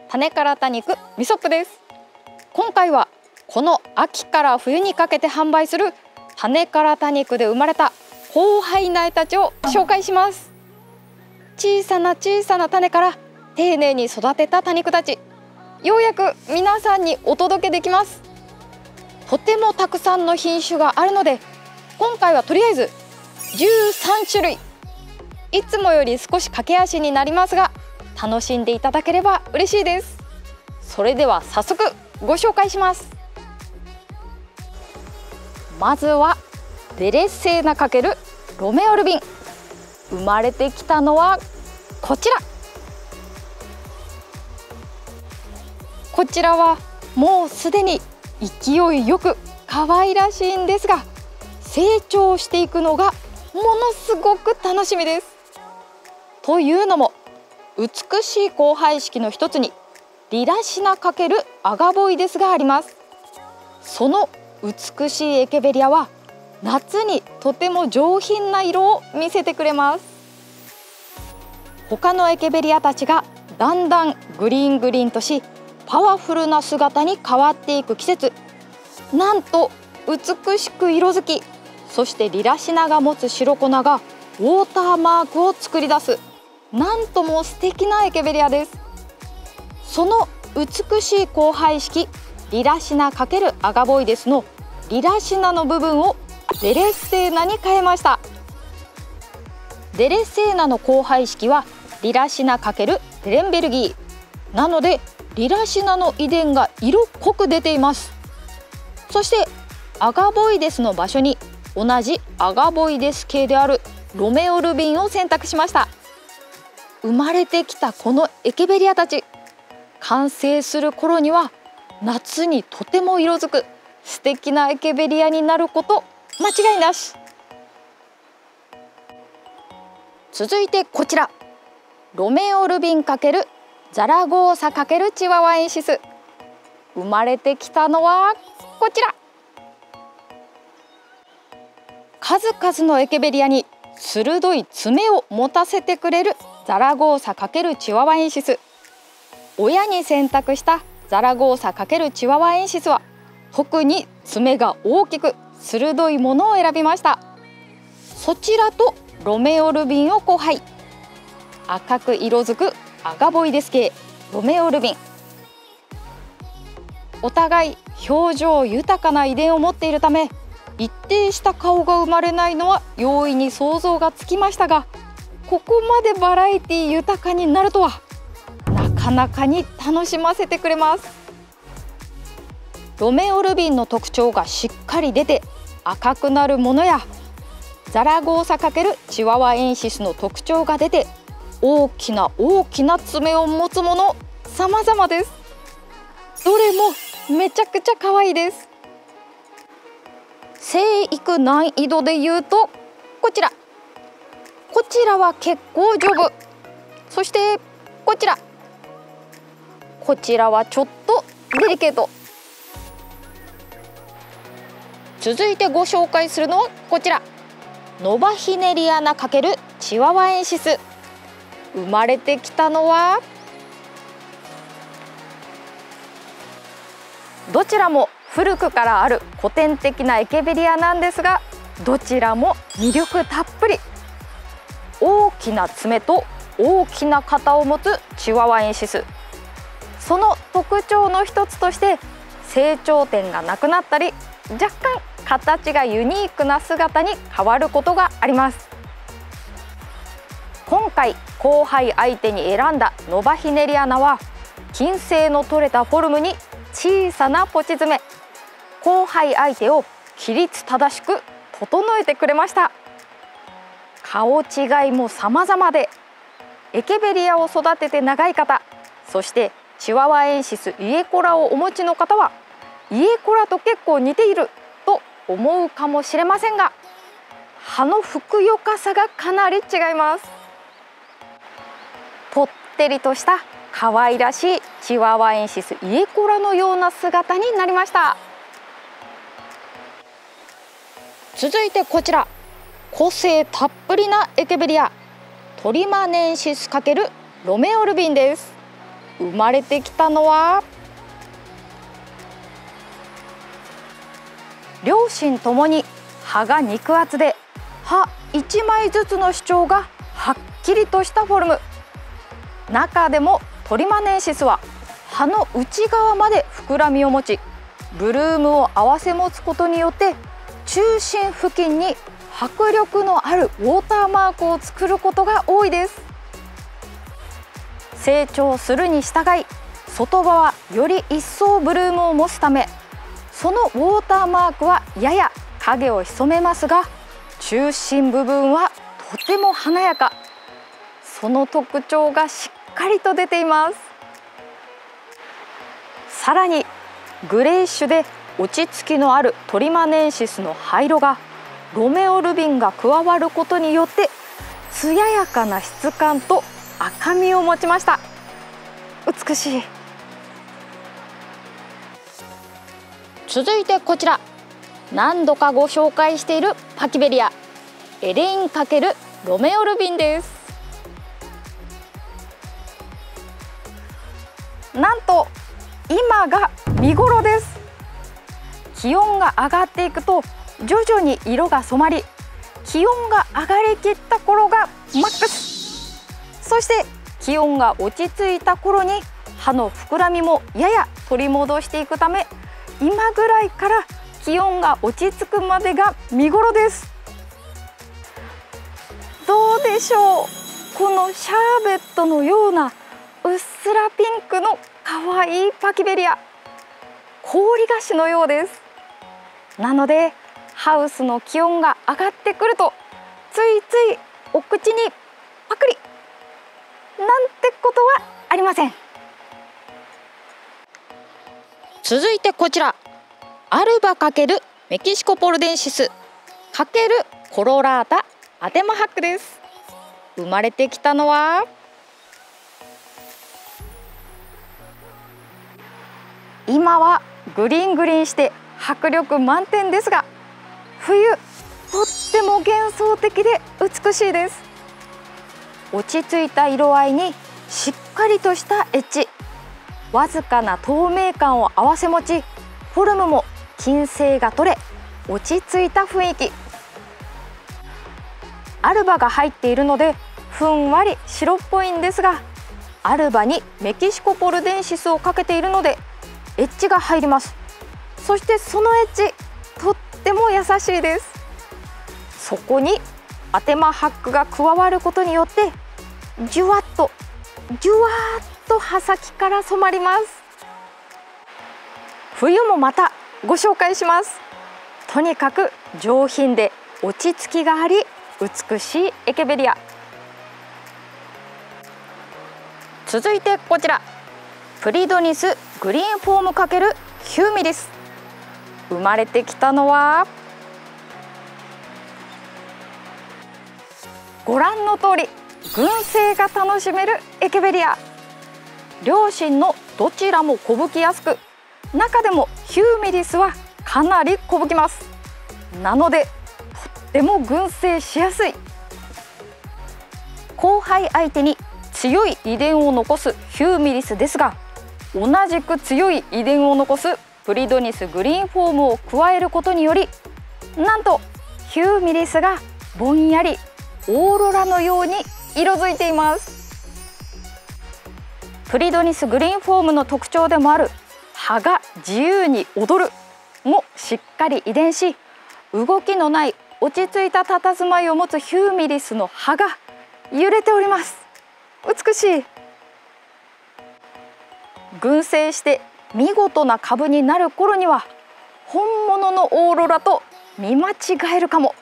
種から多肉ミソップです。今回はこの秋から冬にかけて販売する種から多肉で生まれた交配苗たちを紹介します。小さな小さな種から丁寧に育てた多肉たち、ようやく皆さんにお届けできます。とてもたくさんの品種があるので、今回はとりあえず13種類、いつもより少し駆け足になりますが楽しんでいただければ嬉しいです。それでは早速ご紹介します。まずはデレッセーナ×ロメオルビン。生まれてきたのはこちら。こちらはもうすでに勢いよく可愛らしいんですが、成長していくのがものすごく楽しみです。というのも、美しい交配式の一つにリラシナ×アガボイデスがあります。その美しいエケベリアは夏にとても上品な色を見せてくれます。他のエケベリアたちがだんだんグリーンとし、パワフルな姿に変わっていく季節、なんと美しく色づき、そしてリラシナが持つ白粉がウォーターマークを作り出す、なんとも素敵なエケベリアです。その美しい交配式リラシナ×アガボイデスのリラシナの部分をデレッセーナに変えました。デレッセーナの交配式はリラシナ×テレンベルギーなので、リラシナの遺伝が色濃く出ています。そしてアガボイデスの場所に同じアガボイデス系であるロメオルビンを選択しました。生まれてきたこのエケベリアたち、完成する頃には夏にとても色づく素敵なエケベリアになること間違いなし。続いてこちら、ロメオルビン×ザラゴーサ×チワワエンシス。生まれてきたのはこちら。数々のエケベリアに鋭い爪を持たせてくれるザラゴーサ×チワワエンシス。親に選択したザラゴーサ×チワワエンシスは特に爪が大きく鋭いものを選びました。そちらとロメオルビンを交配、赤く色づくアガボイデス系ロメオルビン。お互い表情豊かな遺伝を持っているため、一定した顔が生まれないのは容易に想像がつきましたが、ここまでバラエティ豊かになるとはなかなかに楽しませてくれます。ロメオルビンの特徴がしっかり出て赤くなるものや、ザラゴーサ×チワワエンシスの特徴が出て大きな爪を持つもの様々です。どれもめちゃくちゃ可愛いです。生育難易度でいうとこちらは結構丈夫。そしてこちらはちょっとデリケート。続いてご紹介するのはこちら、ノバヒネリアナ×チワワエンシス。生まれてきたのはどちらも古くからある古典的なエケベリアなんですが、どちらも魅力たっぷり。大きな爪と大きな肩を持つチワワエンシス。その特徴の一つとして成長点がなくなったり、若干形がユニークな姿に変わることがあります。今回交配相手に選んだノバヒネリアナは均整の取れたフォルムに小さなポチ爪、交配相手を規律正しく整えてくれました。顔違いも様々で、エケベリアを育てて長い方、そしてチワワエンシスイエコラをお持ちの方はイエコラと結構似ていると思うかもしれませんが、葉のふくよかさがかなり違います。ぽってりとした可愛らしいチワワエンシスイエコラのような姿になりました。続いてこちら、個性たっぷりなエケベリアトリマネンシス×ロメオルビンです。 生まれてきたのは両親ともに葉が肉厚で葉1枚ずつの主張がはっきりとしたフォルム。中でもトリマネンシスは葉の内側まで膨らみを持ち、ブルームを合わせ持つことによって中心付近に迫力のあるウォーターマークを作ることが多いです。成長するに従い外葉はより一層ブルームを持つため、そのウォーターマークはやや影を潜めますが、中心部分はとても華やか。その特徴がしっかりと出ています。さらにグレイッシュで落ち着きのあるトリマネンシスの葉色がロメオルビンが加わることによって艶やかな質感と赤みを持ちました。美しい。続いてこちら、何度かご紹介しているパキベリア、エレイン×ロメオルビンです。なんと今が見頃です。気温が上がっていくと徐々に色が染まり、気温が上がりきった頃がマックス。そして気温が落ち着いた頃に葉の膨らみもやや取り戻していくため、今ぐらいから気温が落ち着くまでが見頃です。どうでしょう、このシャーベットのようなうっすらピンクのかわいいパキベリア、氷菓子のようです。なのでハウスの気温が上がってくるとついついお口にパクリなんてことはありません。続いてこちら、アルバ×メキシコポルデンシス×コロラータアテマハックです。生まれてきたのは今はグリーングリーンして迫力満点ですが、冬とっても幻想的で美しいです。落ち着いた色合いにしっかりとしたエッジ、わずかな透明感を併せ持ち、フォルムも均整が取れ落ち着いた雰囲気。アルバが入っているのでふんわり白っぽいんですが、アルバにメキシコポルデンシスをかけているのでエッジが入ります。そしてそのエッジとっても優しいです。そこにアテマハックが加わることによってじゅわっとじゅわっと葉先から染まります。冬もまたご紹介します。とにかく上品で落ち着きがあり美しいエケベリア。続いてこちら、プリドニスグリーンフォーム×ヒューミリス。生まれてきたのはご覧の通り群生が楽しめるエケベリア。両親のどちらも小吹きやすく、中でもヒューミリスはかなり小吹きます。なのでとっても群生しやすい。後輩相手に強い遺伝を残すヒューミリスですが、同じく強い遺伝を残すプリドニスグリーンフォームを加えることにより、なんとヒューミリスがぼんやりオーロラのように色づいています。プリドニスグリーンフォームの特徴でもある葉が自由に踊るもしっかり遺伝し、動きのない落ち着いた佇まいを持つヒューミリスの葉が揺れております。美しい。群生して見事な株になる頃には本物のオーロラと見間違えるかも。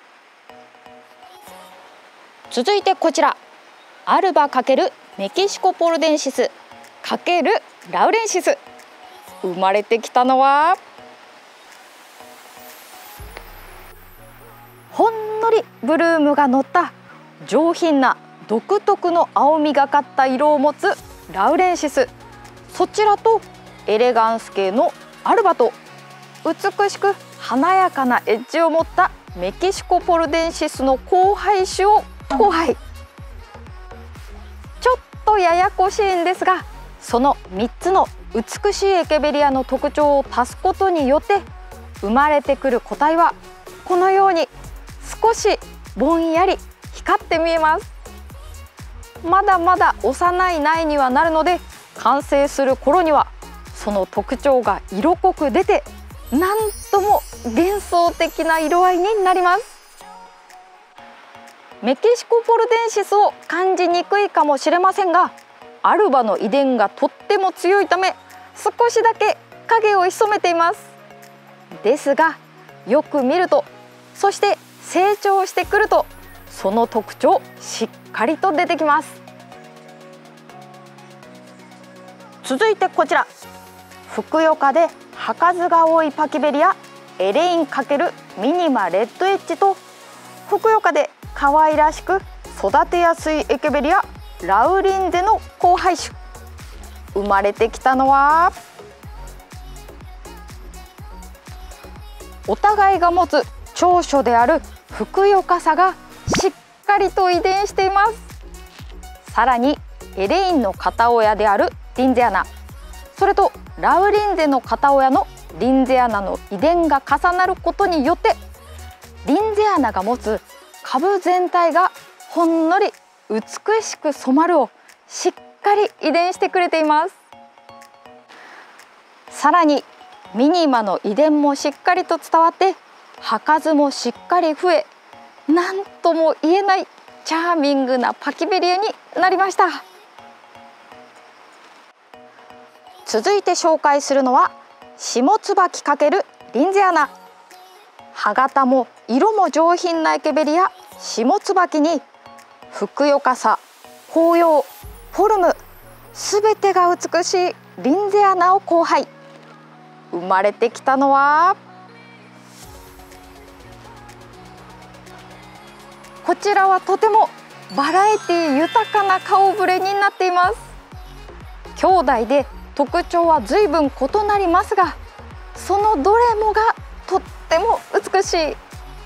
続いてこちら、アルバ×メキシコポルデンシス×ラウレンシス。生まれてきたのはほんのりブルームが乗った上品な独特の青みがかった色を持つラウレンシス、そちらとエレガンス系のアルバと美しく華やかなエッジを持ったメキシコポルデンシスの交配種を交配。ちょっとややこしいんですが、 その3つの美しいエケベリアの特徴を足すことによって生まれてくる個体はこのように少しぼんやり光って見えます。まだまだ幼い苗にはなるので、完成する頃にはその特徴が色濃く出て、なんとも幻想的な色合いになります。メキシコフォルデンシスを感じにくいかもしれませんが、アルバの遺伝がとっても強いため少しだけ影を潜めています。ですがよく見ると、そして成長してくると、その特徴しっかりと出てきます。続いてこちら、ふくよかで葉数が多いパキベリアエレイン×ミニマレッドエッジと、ふくよかで可愛らしく育てやすいエケベリアラウリンゼの交配種。生まれてきたのはお互いが持つ長所であるふくよかさがしっかりと遺伝しています。さらにエレインの片親であるリンゼアナ、それとラウリンゼの片親のリンゼアナの遺伝が重なることによって、リンゼアナが持つ株全体がほんのり美しく染まるをしっかり遺伝してくれています。さらにミニマの遺伝もしっかりと伝わって、葉数もしっかり増え、なんとも言えないチャーミングなパキベリアになりました。続いて紹介するのは下椿×リンゼアナ。葉型も色も上品なエケベリア下椿に、ふくよかさ、紅葉、フォルム、すべてが美しいリンゼアナを交配。生まれてきたのはこちらはとてもバラエティ豊かな顔ぶれになっています。兄弟で特徴は随分異なりますが、そのどれもがとっても美しい。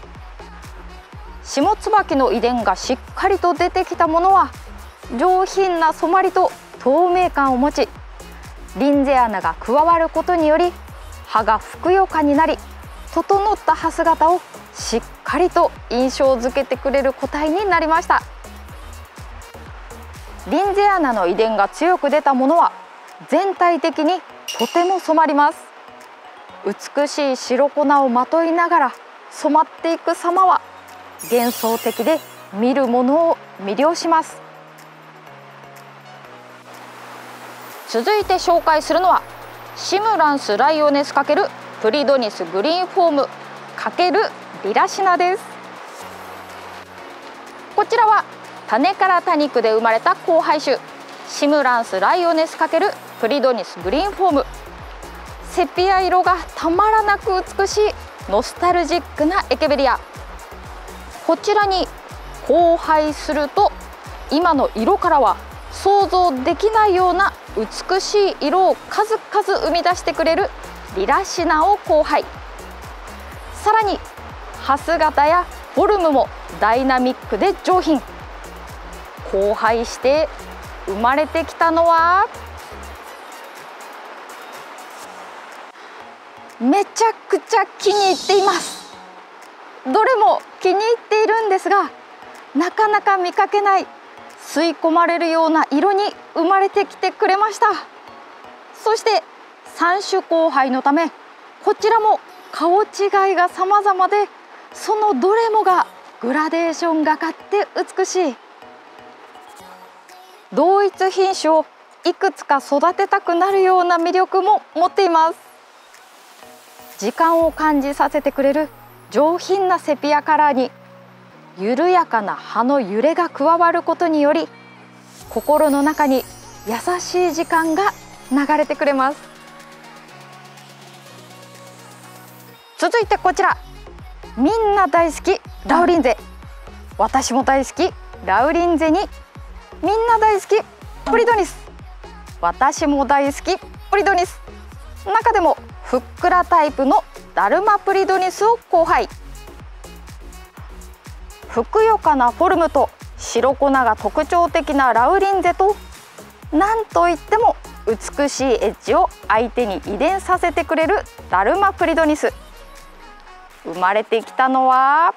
下椿の遺伝がしっかりと出てきたものは上品な染まりと透明感を持ち、リンゼアナが加わることにより葉がふくよかになり、整った葉姿をしっかりと印象づけてくれる個体になりました。リンゼアナの遺伝が強く出たものは全体的にとても染まります。美しい白粉をまといながら染まっていく様は幻想的で見る者を魅了します。続いて紹介するのはシムランスライオネス×プリドニスグリーンフォーム×リラシナです。こちらは種から多肉で生まれた交配種シムランスライオネス×プリドニスグリーンフォーム。セピア色がたまらなく美しいノスタルジックなエケベリア。こちらに交配すると今の色からは想像できないような美しい色を数々生み出してくれるリラシナを交配。さらに葉姿やフォルムもダイナミックで上品。交配して生まれてきたのはめちゃくちゃ気に入っています。どれも気に入っているんですが、なかなか見かけない吸い込まれるような色に生まれてきてくれました。そして3種交配のためこちらも顔違いが様々で、そのどれもがグラデーションがかって美しい。同一品種をいくつか育てたくなるような魅力も持っています。時間を感じさせてくれる上品なセピアカラーに緩やかな葉の揺れが加わることにより、心の中に優しい時間が流れてくれます。続いてこちら、みんな大好きラウリンゼ。私も大好きラウリンゼにみんな大好きプリドニス。私も大好きプリドニス。中でもふっくらタイプのダルマプリドニスを交配。ふくよかなフォルムと白粉が特徴的なラウリンゼと、なんといっても美しいエッジを相手に遺伝させてくれるダルマプリドニス。生まれてきたのは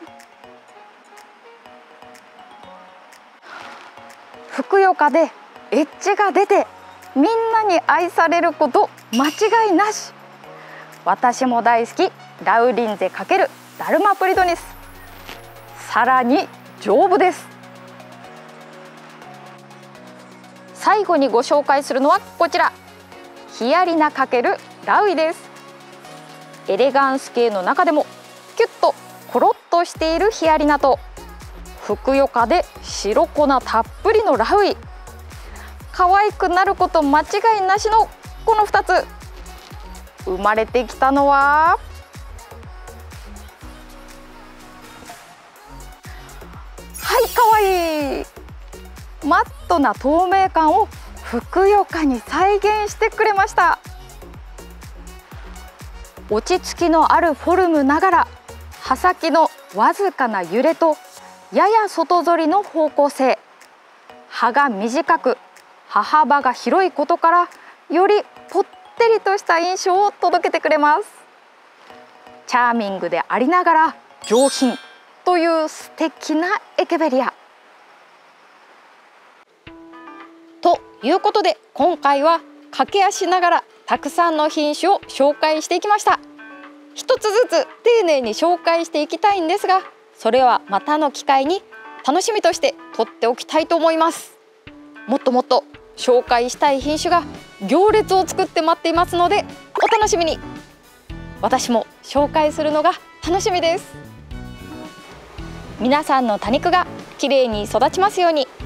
ふくよかでエッジが出てみんなに愛されること間違いなし。私も大好きラウリンゼ×ダルマプリドニス。さらに丈夫です。最後にご紹介するのはこちら、ヒアリナ×ラウイです。エレガンス系の中でもキュッとコロッとしているヒアリナとふくよかで白粉たっぷりのラウイ、可愛くなること間違いなしのこの2つ。生まれてきたのは可愛いマットな透明感をふくよかに再現してくれました。落ち着きのあるフォルムながら刃先のわずかな揺れとやや外反りの方向性、刃が短く刃幅が広いことからよりぽってりとした印象を届けてくれます。チャーミングでありながら上品という素敵なエケベリア。ということで今回は駆け足ながらたくさんの品種を紹介していきました。一つずつ丁寧に紹介していきたいんですが、それはまたの機会に楽しみとして取っておきたいと思います。もっともっと紹介したい品種が行列を作って待っていますのでお楽しみに。私も紹介するのが楽しみです。皆さんの多肉がきれいに育ちますように。